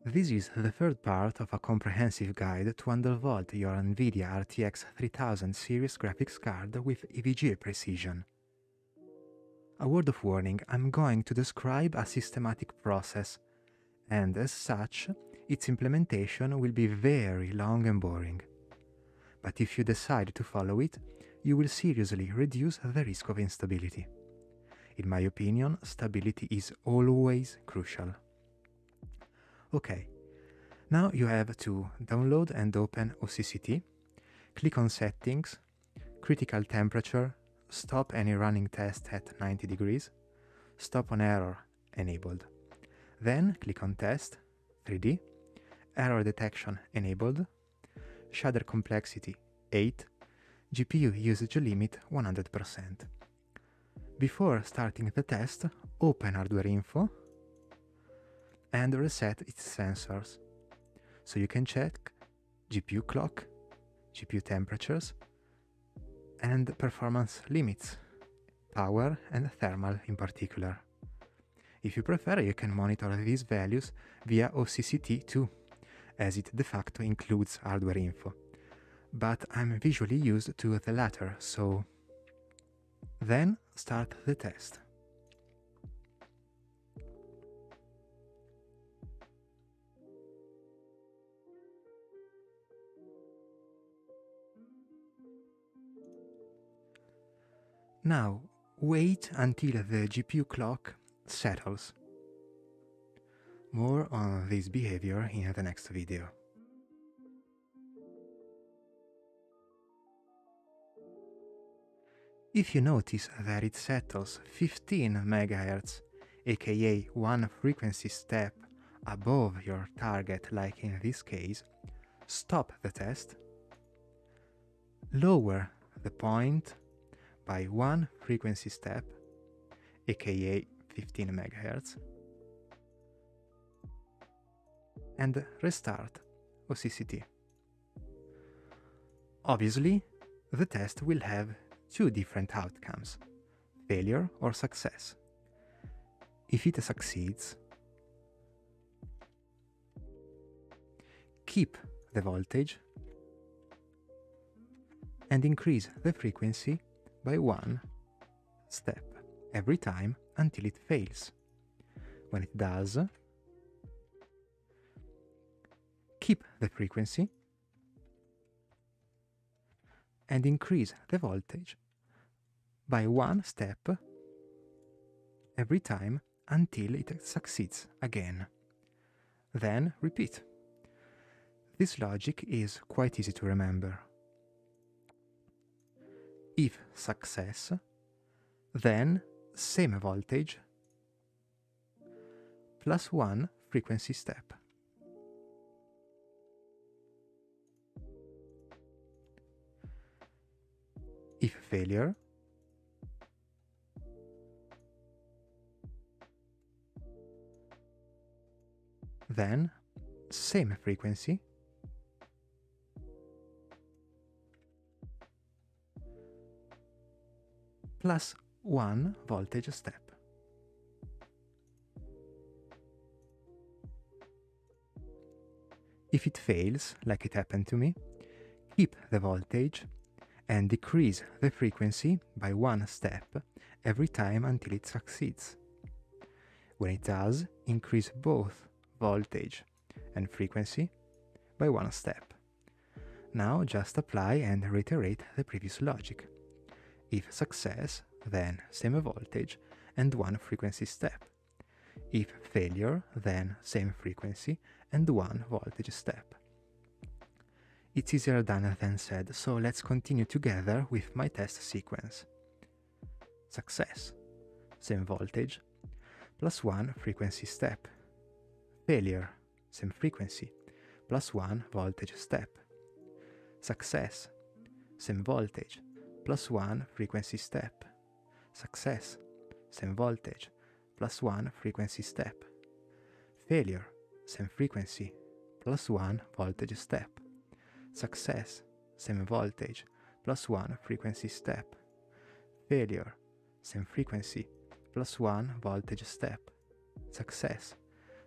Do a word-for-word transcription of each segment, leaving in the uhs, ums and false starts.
This is the third part of a comprehensive guide to undervolt your NVIDIA R T X three thousand series graphics card with E V G A Precision. A word of warning, I'm going to describe a systematic process, and as such, its implementation will be very long and boring. But if you decide to follow it, you will seriously reduce the risk of instability. In my opinion, stability is always crucial. Okay, now you have to download and open O C C T, click on Settings, Critical Temperature, Stop any running test at ninety degrees, Stop on Error enabled. Then click on Test, three D, Error Detection enabled, Shader Complexity eight, G P U Usage Limit one hundred percent. Before starting the test, open Hardware Info and reset its sensors, so you can check G P U clock, G P U temperatures, and performance limits, power and thermal in particular. If you prefer, you can monitor these values via O C C T too, as it de facto includes hardware info, but I'm visually used to the latter, so then start the test. Now, wait until the G P U clock settles. More on this behavior in the next video. If you notice that it settles fifteen megahertz, aka one frequency step above your target like in this case, stop the test, lower the point by one frequency step, aka fifteen megahertz, and restart O C C T. Obviously, the test will have two different outcomes, failure or success. If it succeeds, keep the voltage and increase the frequency by one step every time until it fails. When it does, keep the frequency and increase the voltage by one step every time until it succeeds again. Then repeat. This logic is quite easy to remember. If success, then same voltage plus one frequency step. If failure, then same frequency plus one voltage step. If it fails, like it happened to me, keep the voltage and decrease the frequency by one step every time until it succeeds. When it does, increase both voltage and frequency by one step. Now just apply and reiterate the previous logic. If success, then same voltage and one frequency step. If failure, then same frequency and one voltage step. It's easier done than said, so let's continue together with my test sequence. Success, same voltage, plus one frequency step. Failure, same frequency, plus one voltage step. Success, same voltage, plus one frequency step. Success, same voltage, plus one frequency step. Failure, same frequency, plus one voltage step. Success, same voltage, plus one frequency step. Failure, same frequency, plus one voltage step. Success,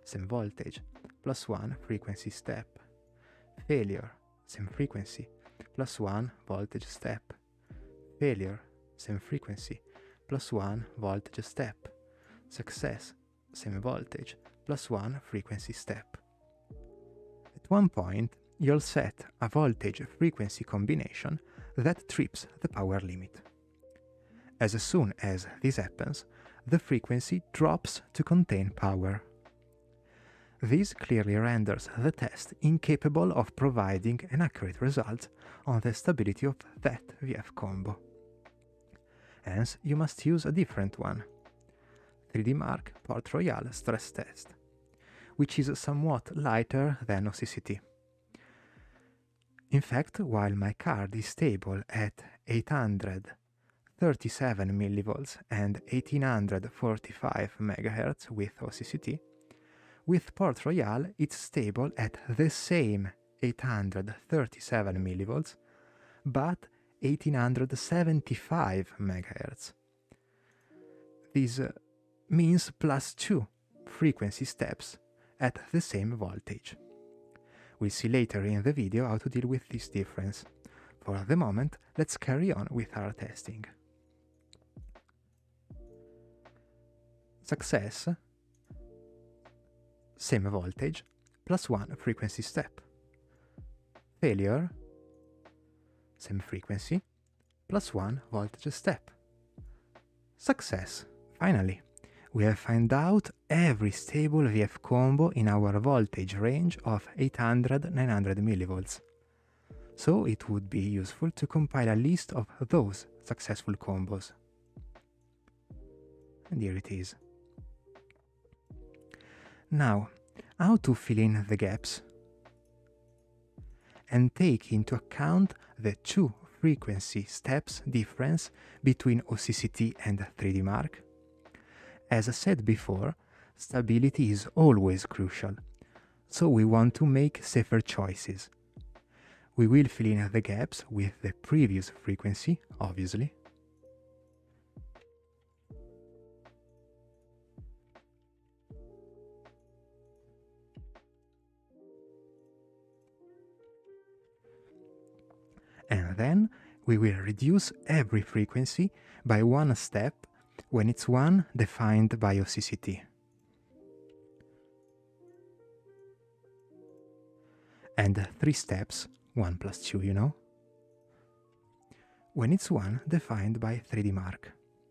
same voltage, plus one frequency step. Failure, same frequency, plus one voltage step. Failure, same frequency, plus one voltage step. Success, same voltage, plus one frequency step. At one point, you'll set a voltage-frequency combination that trips the power limit. As soon as this happens, the frequency drops to contain power. This clearly renders the test incapable of providing an accurate result on the stability of that V F combo. Hence, you must use a different one, three D Mark Port Royal stress test, which is somewhat lighter than O C C T. In fact, while my card is stable at eight hundred thirty-seven millivolts and eighteen forty-five megahertz with O C C T, with Port Royal it's stable at the same eight hundred thirty-seven millivolts, but eighteen seventy-five megahertz. This uh, means plus two frequency steps at the same voltage. We'll see later in the video how to deal with this difference. For the moment, let's carry on with our testing. Success, same voltage, plus one frequency step. Failure, same frequency, plus one voltage step. Success, finally, we have found out every stable V F combo in our voltage range of eight hundred to nine hundred millivolts. So it would be useful to compile a list of those successful combos. And here it is. Now, how to fill in the gaps and take into account the two frequency steps difference between O C C T and three D Mark? As I said before, stability is always crucial, so we want to make safer choices. We will fill in the gaps with the previous frequency, obviously. And then we will reduce every frequency by one step when it's one defined by O C C T. And three steps, one plus two, you know, when it's one defined by three D Mark.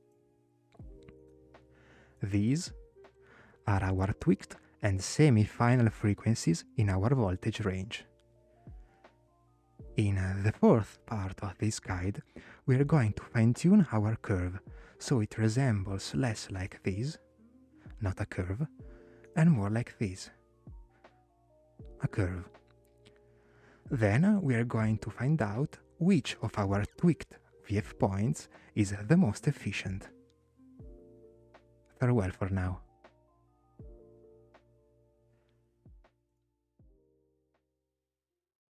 These are our tweaked and semi-final frequencies in our voltage range. In the fourth part of this guide, we are going to fine-tune our curve, so it resembles less like this, not a curve, and more like this, a curve. Then we are going to find out which of our tweaked V F points is the most efficient. Farewell for now.